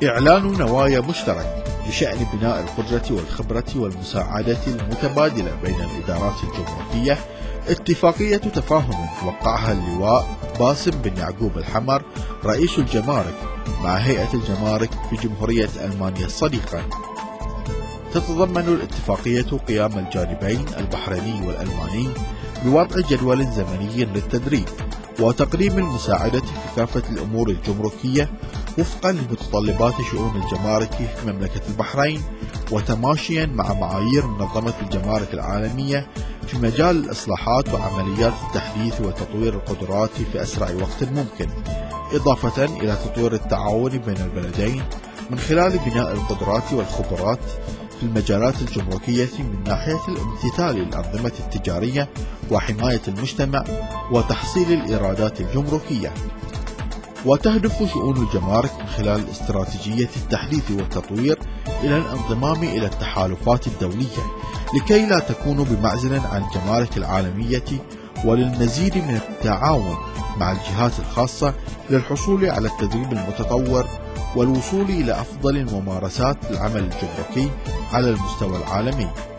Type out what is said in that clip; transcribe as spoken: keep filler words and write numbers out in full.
إعلان نوايا مشترك بشأن بناء القدرة والخبرة والمساعدة المتبادلة بين الإدارات الجمركية. اتفاقية تفاهم وقعها اللواء باسم بن يعقوب الحمر رئيس الجمارك مع هيئة الجمارك في جمهورية ألمانيا الصديقة. تتضمن الاتفاقية قيام الجانبين البحريني والألماني بوضع جدول زمني للتدريب وتقديم المساعدة في كافة الأمور الجمركية وفقا لمتطلبات شؤون الجمارك في مملكة البحرين، وتماشيا مع معايير منظمة الجمارك العالمية في مجال الإصلاحات وعمليات التحديث وتطوير القدرات في أسرع وقت ممكن، إضافة إلى تطوير التعاون بين البلدين من خلال بناء القدرات والخبرات في المجالات الجمركية من ناحية الامتثال للأنظمة التجارية وحماية المجتمع وتحصيل الإيرادات الجمركية. وتهدف شؤون الجمارك من خلال استراتيجية التحديث والتطوير إلى الانضمام إلى التحالفات الدولية لكي لا تكون بمعزل عن الجمارك العالمية، وللمزيد من التعاون مع الجهات الخاصة للحصول على التدريب المتطور والوصول إلى أفضل الممارسات العمل الجمركي على المستوى العالمي.